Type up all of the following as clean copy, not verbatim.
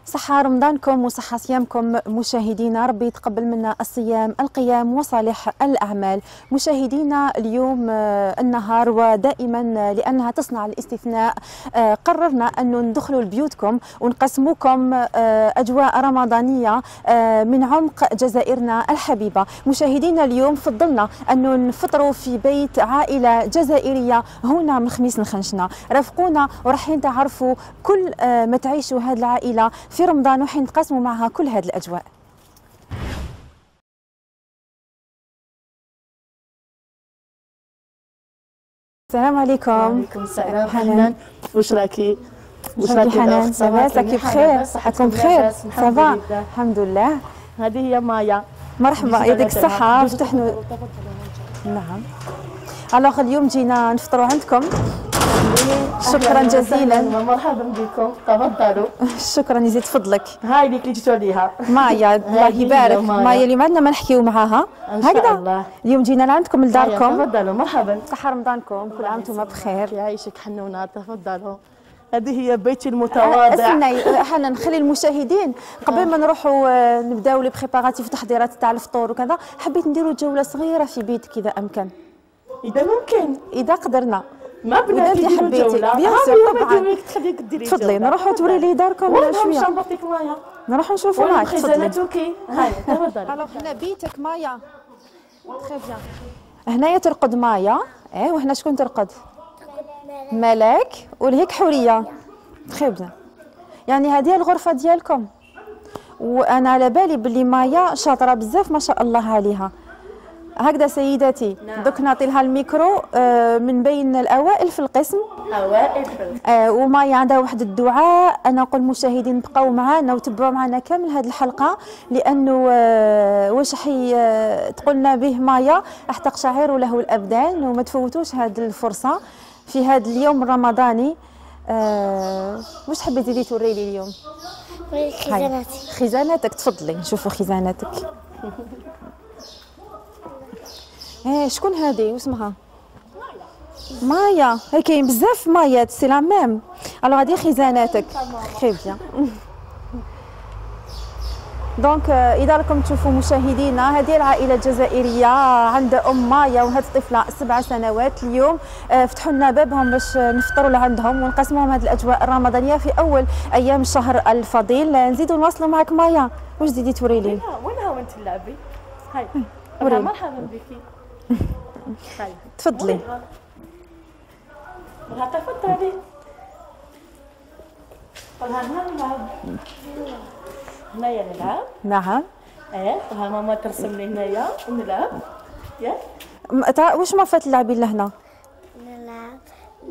صحة رمضانكم وصحة صيامكم مشاهدينا، ربي يتقبل منا الصيام القيام وصالح الأعمال. مشاهدينا اليوم النهار ودائما لأنها تصنع الاستثناء قررنا أن ندخلوا لبيوتكم ونقسموكم أجواء رمضانية من عمق جزائرنا الحبيبة. مشاهدينا اليوم فضلنا أن نفطروا في بيت عائلة جزائرية هنا من خميس نخنشنا. رافقونا وراحين تعرفوا كل ما تعيشوا هذه العائلة في رمضان وحين نتقاسموا معها كل هذه الأجواء. السلام عليكم. وعليكم السلام حنان. واش راكي؟ واش راكي حنان؟ صباح راكي بخير؟ صحتكم بخير؟ صباح الحمد لله. هذه هي مايا. مرحبا يديك الصحة. فتحنا نعم. الوغ اليوم جينا نفطروا عندكم. شكرا جزيلا. مرحبا بكم، تفضلوا. شكرا يزيد فضلك. هاي اللي جيتوا عليها مايا، الله يبارك. مايا اليوم عندنا ما نحكيو معاها هكذا. اليوم جينا لعندكم لداركم. تفضلوا مرحبا. صحة رمضانكم، كل عام وانتم بخير. يعيشك حنونه، تفضلوا. هذه هي بيتي المتواضع. استني حنا نخلي المشاهدين قبل ما نروحوا نبداو لي بريباراتيف التحضيرات تاع الفطور وكذا، حبيت نديروا جوله صغيره في بيتك اذا امكن. اذا ممكن، اذا قدرنا. ما بناتي إذا حبيتي بيان سور طبعا. تفضلي نروحوا توري لي داركم شويه. نروحوا نشوفوا معاك. تفضلي. هاي تفضلي. الوغ هنا بيتك مايا. تري بيان. هنايا ترقد مايا، وهنا شكون ترقد؟ ملاك ولهيك حوريه. تري بيان. يعني هذه الغرفه ديالكم. وانا على بالي باللي مايا شاطره بزاف ما شاء الله عليها. هكذا سيداتي. دوك نعطي لها الميكرو من بين الاوائل في القسم. اوائل في القسم. ومايا عندها واحد الدعاء. انا نقول المشاهدين بقاو معنا وتبعوا معنا كامل هذه الحلقه، لانه واش حي تقولنا به مايا راح تقشعر له الابدان، وما تفوتوش هذه الفرصه في هذا اليوم الرمضاني. واش حبيتي تزيدي توري لي اليوم؟ خزاناتي. خزاناتك. تفضلي نشوفوا خزاناتك. شكون هذه واسمها؟ مايا. هي كاين بزاف مايات سي لا ميم. الوغ هذه خزاناتك. تري بيان. دونك اذا راكم تشوفوا مشاهدينا، هذه العائله الجزائريه عندها مايا وهذه الطفله 7 سنوات. اليوم فتحوا لنا بابهم باش نفطروا لعندهم ونقسموهم هذه الاجواء الرمضانيه في اول ايام الشهر الفضيل. نزيدوا نواصلوا معك مايا. واش زيدي توري لي؟ وينها وين تلعبي؟ هاي مرحبا بك. تفضلي. تفضلي. قولها نلعب. هنايا نلعب. نعم. قولها ماما ترسم لي هنايا ونلعب. واش ما فات تلعبي لهنا؟ نلعب.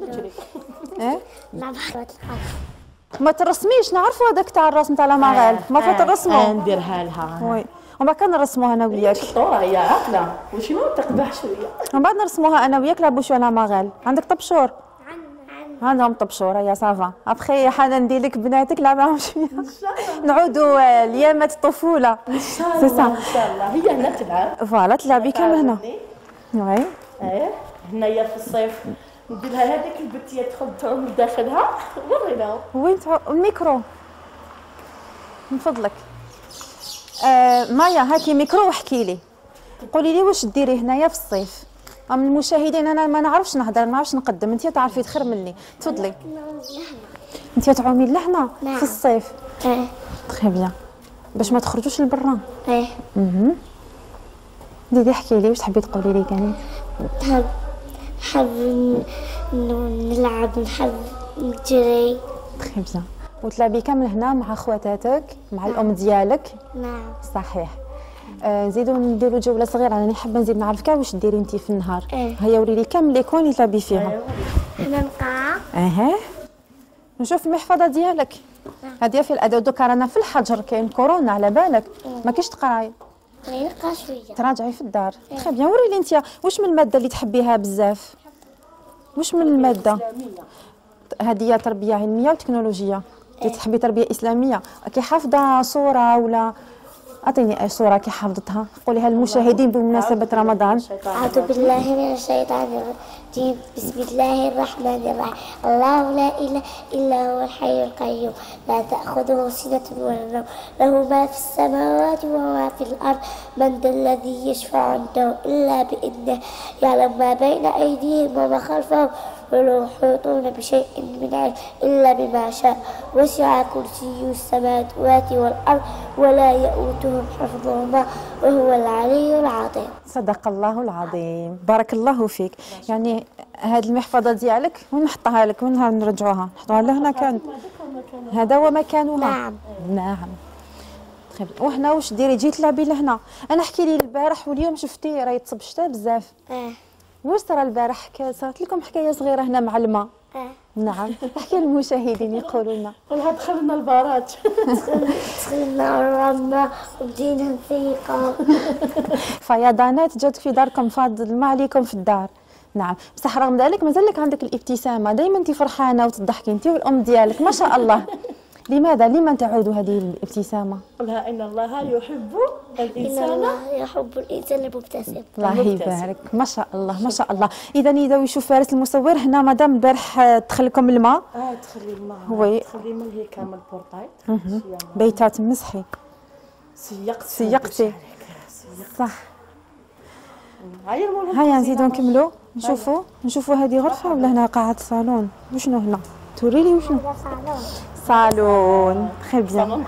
نلعب حلوة القاف. ما ترسميش، نعرفوا هذاك تاع الرسم تاع ماغال. ما فات الرسمه. نديرها لها. وي. وما كان نرسموها انا وياك. شطوره هي عاقله، وشي ما تقبح شويه. ومن بعد نرسموها انا وياك لعبوا شويه على ماغال. عندك طبشور؟ عندهم طبشور. يا صافا ابخي حنا ندير لك بناتك لعب معاهم شويه. نعودوا ليامات الطفوله. ان شاء الله. ان شاء الله. هي هنا تلعب. فوالا تلعبي كامل هنا. وي. هنايا في الصيف ندير لها هذيك البتيه تدخل تعوم داخلها. ورينا وين الميكرو من فضلك. مايا هاكي ميكرو وحكي لي. قولي لي واش ديري هنايا في الصيف؟ من المشاهدين انا ما نعرفش نهضر، ما نعرفش نقدم، انت تعرفي خير مني. تفضلي. انت تعومي لهنا في الصيف؟ تري بيان. باش ما تخرجوش لبرا؟ ديدي احكي لي واش تحبي تقولي لي كاني؟ نحب نلعب، نحب نجري. تري بيان. وتلعبي كامل هنا مع خواتاتك مع الام ديالك؟ نعم صحيح. نزيدو نديرو جوله صغيره. انا حابه نزيد نعرف كاع واش ديري انت في النهار. هيا وريلي كامل لي كون اللي تلعبي فيها. حنا نقرا. نشوف المحفظه ديالك. هذه في الاداء. دوكا رانا في الحجر كاين كورونا على بالك. ما كاينش تقراي. نقرا شويه. تراجعي في الدار. تري بيان. وريلي انت واش من الماده اللي تحبيها بزاف؟ واش من الماده؟ هذه تربيه علميه وتكنولوجيه. تحبي تربيه اسلاميه. كي حافظه صوره ولا اعطيني اي صوره كي حافظتها قوليها للمشاهدين بمناسبه رمضان. اعوذ بالله من الشيطان الرجيم بسم الله الرحمن الرحيم الله لا إله إلا هو الحي القيوم لا تأخذه سنة ولا نوم له ما في السماوات وما في الأرض من ذا الذي يشفع عنده إلا بإذنه يعلم ما بين أيديهم وما خلفهم ولا يحيطون بشيء من علم إلا بما شاء وسع كرسيه السماوات والأرض ولا يؤوده حفظهما وهو العلي العظيم. صدق الله العظيم. بارك الله فيك. يعني هذه المحفظة ديالك وين نحطها لك؟ وين نرجعوها؟ نحطوها لهنا كان هذا هو مكانها. نعم. نعم. وهنا واش ديري؟ جيت تلعبي لهنا. انا احكي لي البارح واليوم شفتي راهي تصب الشتا بزاف. واش صرا البارح؟ صارت لكم حكايه صغيره هنا مع الماء؟ نعم. احكي للمشاهدين يقولوا لنا. والله دخلنا البارات. دخلنا الرمة وبدينا نفيقوا. فيضانات جات في داركم، فاض الماء عليكم في الدار. نعم. بصح رغم ذلك مازال لك عندك الابتسامه، دائما انت فرحانه وتضحكي انت والام ديالك ما شاء الله. لماذا؟ لمن تعود هذه الابتسامه؟ قلها ان الله يحب إن الانسان. الله يحب الإنسان المبتسم. الله يبارك. ما شاء الله ما شاء الله. اذا يشوف فارس المصور هنا مدام البارح دخل لكم الماء. تخلي الماء. وي. تخلي من هي كامل بورطاي. بيتات مسحي. سيقتي. صح. هيا هيا نزيدو نكملوا نشوفوا هذه غرفه ولا هنا قاعه صالون؟ وشنو هنا؟ توري لي وشنو؟ صالون. خير بزاف.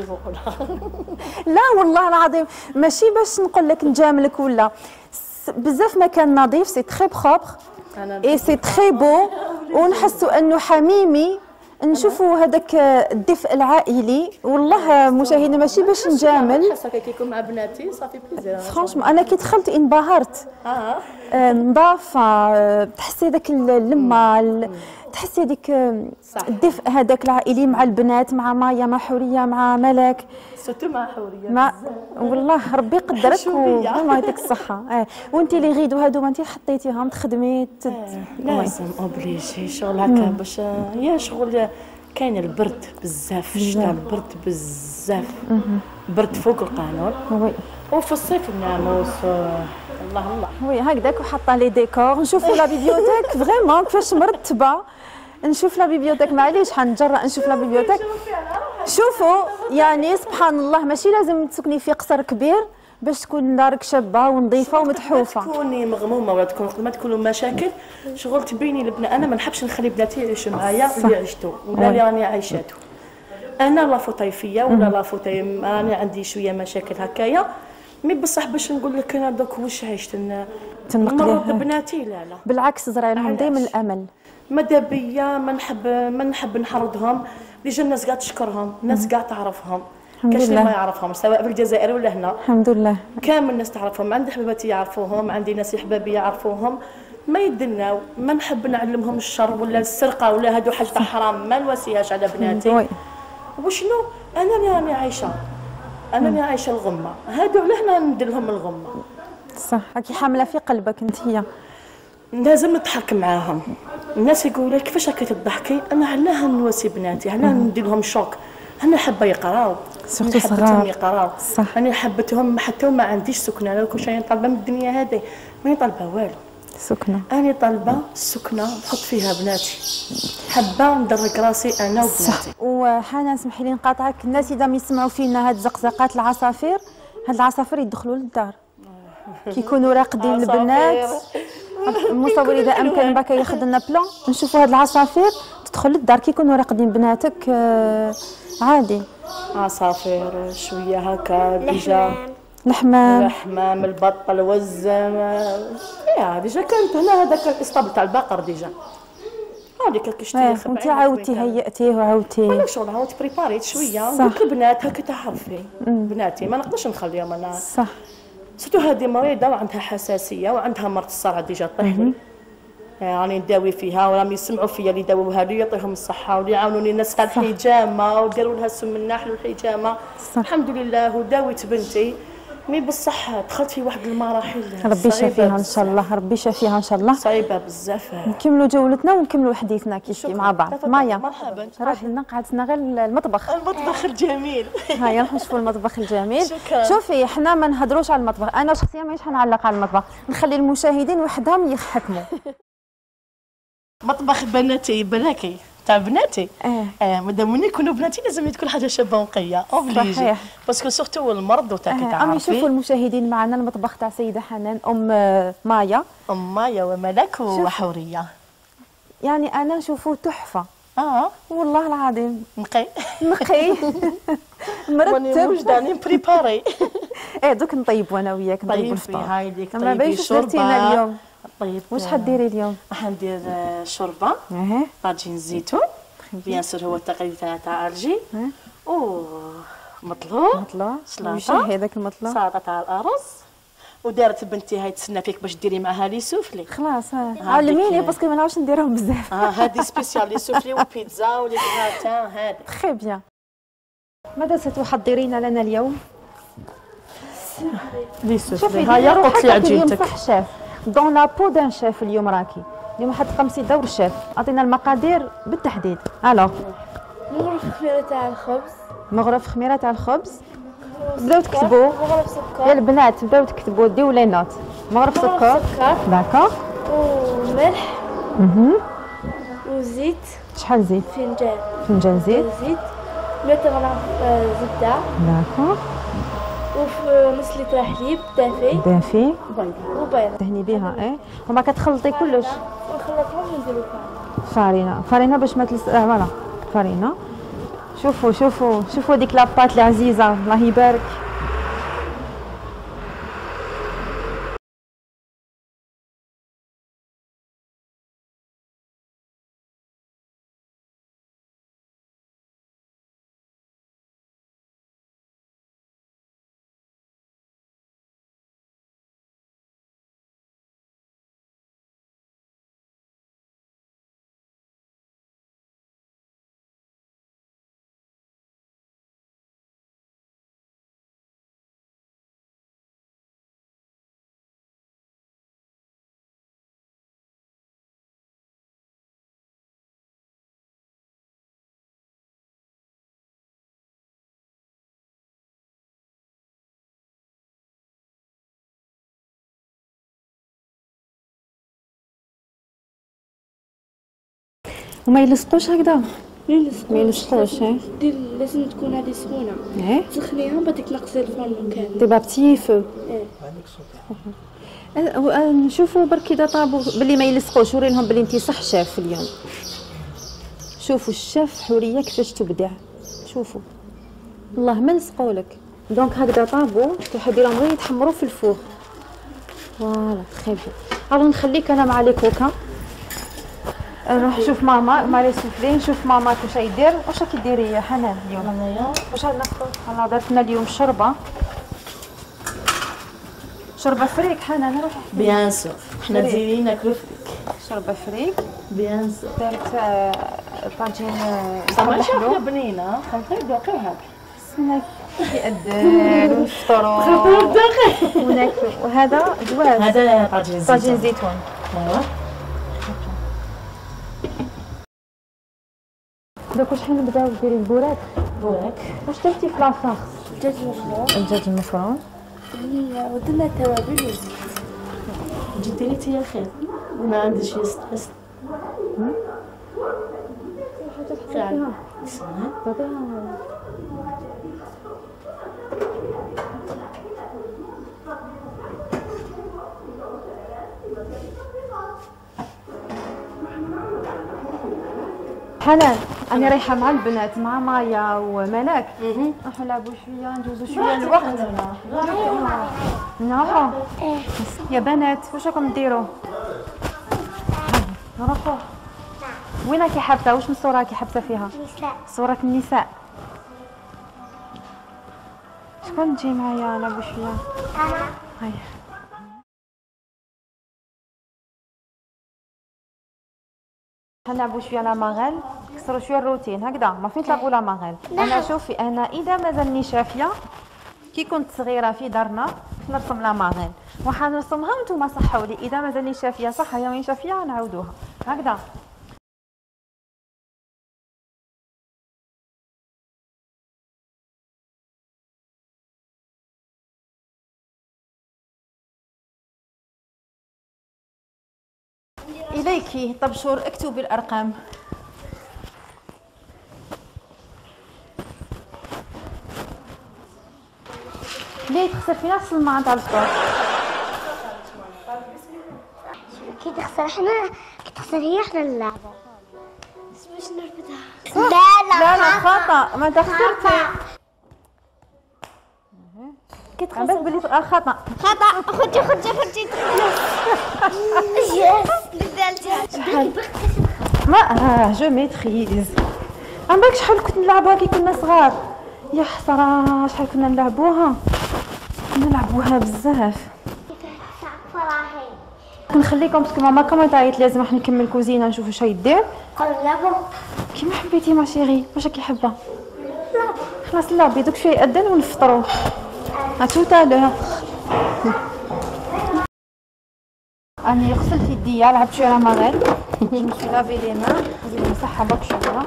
لا والله العظيم ماشي باش نقول لك نجاملك ولا بزاف مكان نظيف، سي تري بروبر اي سي تري بو، ونحسوا انه حميمي، نشوفوا هذاك الدفء العائلي. والله مشاهدينا ماشي باش نجامل، حاسه كي يكون مع بناتي صافي بليزير. فرانشمون انا كي دخلت انبهرت. نظافه، تحسي ذاك اللمه، تحسي هذيك الدفء هذاك العائلي مع البنات، مع مايا، مع حوريه، مع ملك، سورتو مع حوريه. ما والله ربي يقدرك وما يعطيك الصحه. وانت اللي غيدو هادو ما انت حطيتيهم تخدمي لازم اوبليجي شغل هكا باش يا شغل. كاين البرد بزاف في الشتاء، البرد بزاف، برد فوق القانون. وي. وفي الصيف الناموس. الله وي هكذاك، وحاطه لي ديكور. نشوفوا لا بيبيوتيك فريمون كيفاش مرتبه. نشوف لا بيبيوتيك، معليش حنجرأ نشوف لا بيبيوتيك. شوفوا يعني سبحان الله، ماشي لازم تسكني في قصر كبير باش تكون دارك شابه ونظيفه ومتحوفه. تكوني مغمومه ولا تكون ما تكونوا مشاكل شغل تبيني لبنا. انا ما نحبش نخلي بناتي يعيشوا معايا اللي عشتو ولا اللي راني عايشاتو. انا لا فوتاي فيا ولا لا فوتاي، انا عندي شويه مشاكل هكايا، مي بصح باش نقول لك انا دوك واش عشت نمرض بناتي. لا بالعكس، زرع لهم دائما الامل. ماذا بيا ما نحب نحرضهم. ديجا الناس قاعد تشكرهم، الناس قاعد تعرفهم، كاش اللي ما يعرفهم سواء في الجزائر ولا هنا. الحمد لله كامل الناس تعرفهم. عندي حباباتي يعرفوهم، عندي ناس حبابي يعرفوهم، ما يدناو. ما نحب نعلمهم الشر ولا السرقه ولا هادو حاجه حرام، ما نواسيهاش على بناتي. وشنو انا اللي راني عايشه، انا اللي عايشه الغمه، هادو علاه هنا ندير لهم الغمه. صح. راكي حامله في قلبك انت. هي لازم نضحك معاهم. الناس يقولوا كيفاش راكي تضحكي؟ انا علاه نواسي بناتي، علاه ندير لهم شوك. انا حابه يقراو، سورتو حبتهم يقراو. صح. انا حبتهم حتى ما عنديش سكنه. انا كل شيء طالبه من الدنيا هذه، ماني طالبه والو. سكنه. انا طالبه السكنه نحط فيها بناتي، حابه ندرك راسي انا وبناتي. وحنا اسمحي لي نقاطعك، الناس اذا ما يسمعوا فينا هاد زقزقات العصافير، هاد العصافير يدخلوا للدار كيكونوا راقدين البنات. المصور اذا امكن بك ياخذ لنا بلان نشوفوا هاد العصافير تدخل للدار كيكونوا راقدين بناتك عادي. عصافير شويه هكا ديجا. الحمام، البط، الوزم. يا ديجا كانت هنا هذاك الاسطبل تاع البقر ديجا. هذيك كشتي وانت عاودتي هيئتيه وعاودتي. انا شغل عاودت بريباريت شويه. قلت البنات هكا تعرفي بناتي ما نقدرش نخليهم انا. صح. سيتو هذه مريضه وعندها حساسيه وعندها مرض الصرع ديجا طيحني. يعني نداوي فيها وراهم يسمعوا فيا اللي داووها لي يعطيهم الصحه واللي يعاونوني الناس تاع الحجامه وداروا لها سم النحل والحجامه. الحمد لله وداويت بنتي. مي بصح دخلت في واحد المراحل ربي يشافيها ان شاء الله، ربي يشافيها ان شاء الله. صعيبه بزاف. نكملوا جولتنا ونكملوا حديثنا كيف مع بعض. مايا مرحبا. راه لنا قعدتنا غير المطبخ الجميل. هيا نشوفوا المطبخ الجميل. شكرا. شوفي حنا ما نهضروش على المطبخ، انا شخصيا مانيش حنعلق على المطبخ، نخلي المشاهدين وحدهم يحكموا. مطبخ بناتي بلاكي تاع بناتي. مادام يكونوا بناتي لازم تكون حاجه شابه ونقيه اوبليجي، باسكو سورتو المرض وتاعك تعرفي. عم يشوفوا المشاهدين معنا المطبخ تاع سيده حنان مايا وملك وحوريه. يعني انا نشوفه تحفه. والله العظيم نقي مرتب وجداني بريباري. دوك نطيب وانا وياك نطيب الفطور. هاي ديك ما باينش درتينا اليوم. طيب واش حديري اليوم؟ حندير شوربه طاجين زيتون بيان سور هو التقليد تاع الجي مطلوب سلطه هذاك المطلوب سلطه تاع الارز ودارت بنتي هاي تسنى فيك باش ديري معها لي سوفلي. خلاص علميني باسكو ما نعرفش نديرهم بزاف. هادي سبيسيال لي سوفلي وبيتزا ولي غراتان هادي. تري بيان. ماذا ستحضرين لنا اليوم؟ لي سوفلي هيا قلت لي عجينتك. صح شيف دون لا بو دان شيف اليوم راكي اليوم حتقمصي دور الشيف. اعطينا المقادير بالتحديد. الو مغرف خميره تاع الخبز. مغرف خميره تاع الخبز. بداو تكتبوا مغرف سكر يا البنات بداو تكتبوا ديو لي نوت. مغرف سكر داكور وملح وزيت. شحال زيت؟ فنجان زيت 100 غرام زبده داكور وفي نص لتر حليب دافي وبيض دهني بها وما كتخلطي كلش. ونخلطهم ونديرو فارينه باش ما تلس فوالا فارينه. شوفوا ديك لاباط اللي عزيزه الله يبارك. وما يلصقوش هكذا. ما يلصقوش لازم تكون هذه سخونه تسخنيها بعدك نقصي الفرن كامل تبقى بتي فو. نشوفوا برك اذا طابوا باللي ما يلصقوش. وري لهم باللي انت صح شاف اليوم. شوفوا الشاف حوريه كيفاش تبدع. شوفوا والله ما لصقولك دونك هكذا طابوا تحديرهم غير يتحمروا في الفوغ. فوالا تري بيان. نخليك انا مع لي كوكا. نروح نشوف ماما لي سوفلي. نشوف ماما واش يدير. واش راكي ديري يا حنان اليوم؟ انايا واش نفطر؟ انا درت لنا اليوم شوربه فريك. حنان روحي بيان سور حنا دايرين ناكلو فريك. شوربه فريك بيان سور. درت طاجين حلو بنينه خلطي دوقيو هاك سمك يأدر ونفطروا وناكلوا. وهذا جواز. هذا طاجين زيتون. ايوا دوك واش حنبداو ديري البوراك. واش درتي في لاصاص؟ الدجاج المفروم ودرنا توابل وزيت. جدي لي يا خير ما عنديش ستريس. فيها حنان انا رايحه مع البنات مع مايا وملاك. نروحوا نلعبوا شويه ندوزوا شويه الوقت. نروحوا يا بنات واش راكم ديروا؟ نروحوا وين راكي حابسه؟ واش من الصوره راكي حابسه فيها؟ صورة النساء. شكون تجي معايا نلعبوا شويه؟ هيا نلعبوا شويه لا ماغيل. كسروا شويه الروتين هكذا ما فين تلعبوا لا ماغيل. انا شوفي انا اذا مازالني شافيه كي كنت صغيره في دارنا نرسم لا ماغيل وحنرسمها وانتم صحوا لي. اذا مازالني شافيه صح هي وين شافيه نعاودوها هكذا. إليك طبشور، اكتبي الأرقام. ليه تخسر في نفس الماء تاع الفطور؟ كي تخسر هي احنا نلعبوا. باش نربطها. لا خطأ، ما خسرتي. كي تخسر بلي خطأ. خدي ما جو ميتريز. عمرك شحال كنت نلعبها كي كنا صغار؟ يا حسرة شحال كنا نلعبوها بزاف. نخليكم باسكو ماما كما تعيط لازم راح نكمل كوزينه نشوف واش يدير. نلعبوا كيما حبيتي ما شيري، واش راكي حابه؟ خلاص لعبي دوك شويه يأذن ونفطروا. توتالور. اني غسلت يديا، لعبت شويه رمضان. جو لافي لي مان، نزيد نمسحها برك شويه.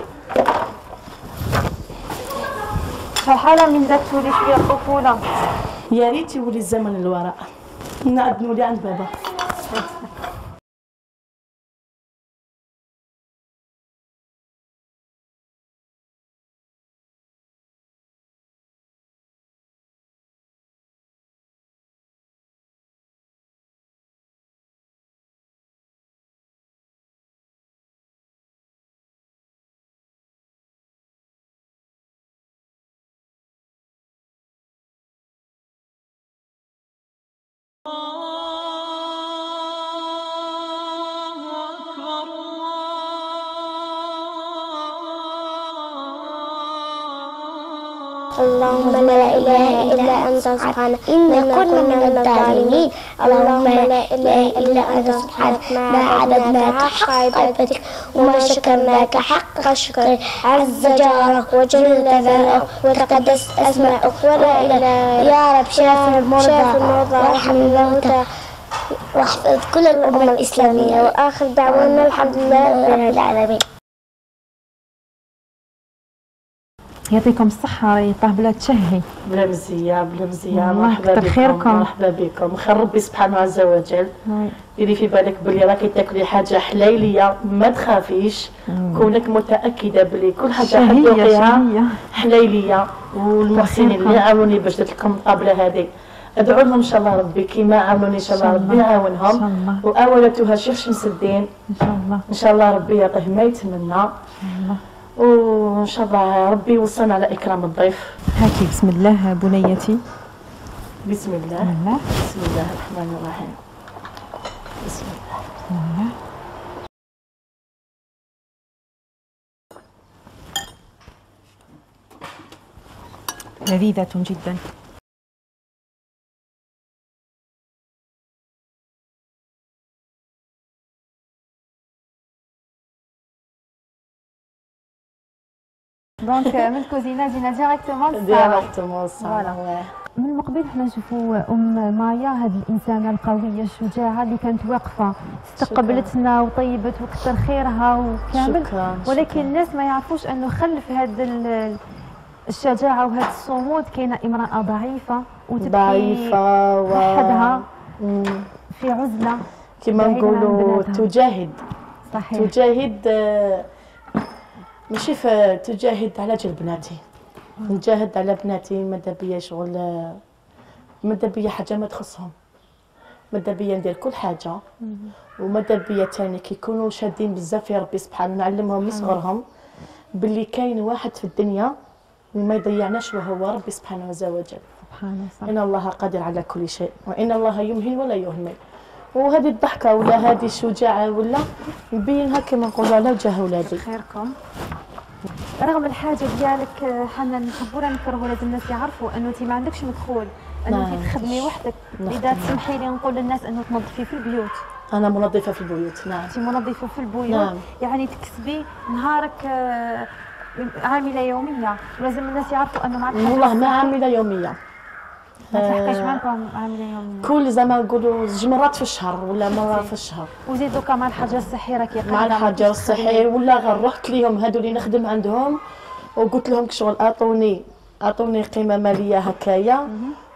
فرحانه من ذاك تولي شويه الطفوله. يا ريت يولي الزمن للوراء، نعد نولي عند بابا. اللهم لا إله إلا أنت سبحانك إنا كنا من الظالمين. اللهم لا إله إلا أنت سبحانك ما عبدناك حق عبادتك وما شكرناك حق شكرك. عز جارك وجل ثناؤك وتقدس أسماؤك ولا إله يا رب. شاف المرضى وارحم الموتى واحفظ كل الأمة الإسلامية. وآخر دعوانا الحمد لله رب العالمين. يعطيكم الصحة، يطاه بلا تشهي. بلا مزية مرحبا بكم. خيركم. مرحبا بكم. خير ربي سبحانه عز وجل. ديري في بالك بلي راكي تاكلي حاجة حليلية، ما تخافيش. كونك متأكدة بلي كل حاجة حتذوقيها حليلية. والمحسنين اللي عاونوني باش درت لكم الطابلة هذه ادعوا لهم ان شاء الله ربي كيما عاونوني ان شاء الله ربي يعاونهم. واولتها شيخ شمس الدين ان شاء الله ربي يعطيه ما يتمنى. وان شاء الله ربي يوصلنا على اكرام الضيف. هاكي بسم الله بنيتي. بسم الله الرحمن الرحيم. بسم الله. لذيذة جدا. دونك من الكوزينه جينا ديريكتومون للصالون. من المقبل حنا نشوفوا مايا، هذه الانسانه القويه الشجاعه اللي كانت واقفه استقبلتنا وطيبت وكثر خيرها وكامل. شكرا. ولكن الناس ما يعرفوش انه خلف هذا الشجاعه وهذا الصمود كاينه امراه ضعيفه وتبكي وحدها في عزله كما نقولوا تجاهد. صحيح. تجاهد ماشي تجاهد على جال بناتي. نجاهد على بناتي، ماذا بيا شغل، ماذا بيا حاجه ما تخصهم، ماذا بيا ندير كل حاجه. وماذا بيا ثاني كيكونوا شادين بزاف يا ربي سبحانه نعلمهم من صغرهم باللي كاين واحد في الدنيا ما يضيعناش وهو ربي سبحانه عز وجل. سبحان الله. ان الله قادر على كل شيء وان الله يمهل ولا يهمل. وهذه الضحكه ولا هذه الشجاعه ولا نبينها كما نقولوا على وجه ولادي. خيركم. رغم الحاجه ديالك حنا نحبوا نكرهوا، لازم الناس يعرفوا انه انت ما عندكش مدخول، انه انت تخدمي وحدك. اذا تسمحي لي نقول للناس انه تنظفي في البيوت. انا منظفه في البيوت. نعم. انت منظفه في البيوت. نعم. يعني تكسبي نهارك عامله يوميه، ولازم الناس يعرفوا انه معك. والله ما عامله يوميه. ما تحقيش معكم عامله يوميه. كل زي ما نقولوا زوج مرات في الشهر ولا مره في الشهر. وزيدوا كمان الحجر الصحي راكي مع الحجر الصحي ولا غير رحت ليهم هادو اللي نخدم عندهم وقلت لهم شغل اعطوني قيمه ماليه هكايا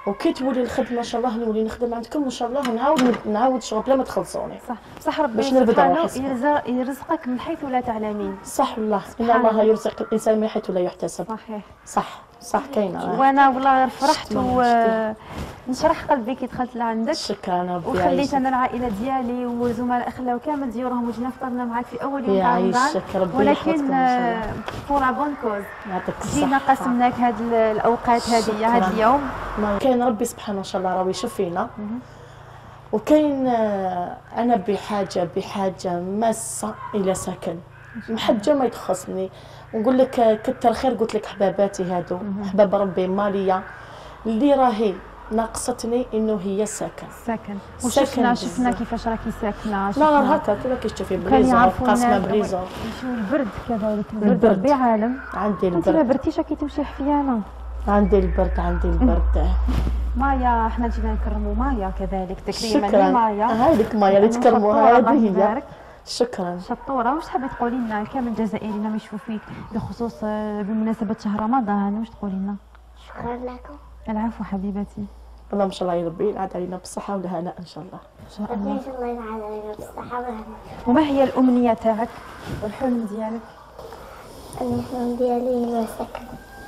وكي تولي الخدمه ان شاء الله نولي نخدم عندكم ان شاء الله، نعاود شغل بلا ما تخلصوني. صح ربي باش نربد سبحانه روحي. يرزقك من حيث لا تعلمين. صح والله، ان الله يرزق الانسان من حيث لا يحتسب. صحيح. صح كاينه. وانا والله فرحت ونشرح قلبي كي دخلت لعندك. شكرا ربي وخليت انا العائله ديالي وزملاء اخلاو كامل ديورهم وجينا فطرنا معاك في اول يوم تاع رمضان، ولكن بور بون كوز جينا قسمناك هاد الاوقات هذه هذا اليوم. كاين ربي سبحانه ان شاء الله راه يشوف فينا، وكاين انا بحاجه ماسه الى سكن، محجه ما يتخصني. ونقول لك كتر خير، قلت لك حباباتي هادو حباب ربي ماليه اللي راهي ناقصتني انه هي السكن. شفنا كيفاش راكي ساكنه. لا هكا كما كتشوفي بليزون قاسمه بليزون. البرد كذلك، البرد بعالم. عندي البرد. انت ما بردتيش كي تمشي حفيانه. عندي البرد. مايا احنا جينا نكرموا مايا كذلك تكريما لمايا. هاي لك مايا اللي تكرموها هذه هي. شكرا. شطوره. واش تحبي تقولي لنا كامل جزائريين ما يشوفوا فيك بخصوص بمناسبه شهر رمضان، واش تقولي لنا؟ شكرا لكم. العفو حبيبتي. والله ما شاء الله يا ربي ينعاد علينا بالصحه والهناء ان شاء الله. ان شاء الله. ان شاء الله ينعاد علينا بالصحه والهناء. وما هي الامنيه تاعك والحلم ديالك؟ الحلم ديالي هو سكن.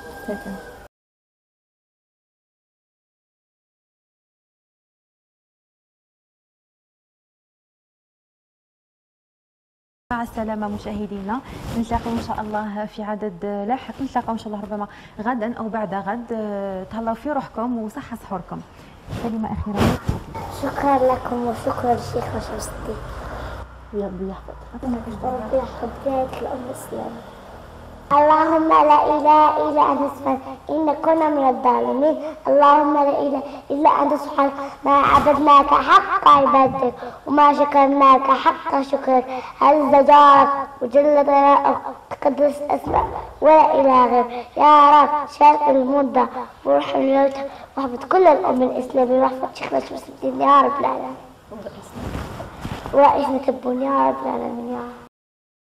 مع السلامة مشاهدينا، نتلاقوا إن شاء الله في عدد لاحق، نتلاقوا إن شاء الله ربما غدا أو بعد غد. تهلاو في روحكم وصحة سحوركم. كلمة أخيرة. شكرا لكم وشكرا للشيخ شمس الدين. يا ربي يحفظك. ربي يحفظ بلاد الأمة الإسلامية. اللهم لا إله إلا أنت سبحانك إن كنا من الظالمين. اللهم لا إله إلا أنت سبحانك ما عبدناك حق عبادتك وما شكرناك حق شكرك. عز جارك وجل ثناؤك تقدس أسماء ولا إله غير. يا رب شارك المدة وروح الموتى واحفظ كل الأمة الإسلامية واحفظ شيخنا شمس الدين يا رب العالمين. ورئيس نتبون يا رب العالمين يا رب.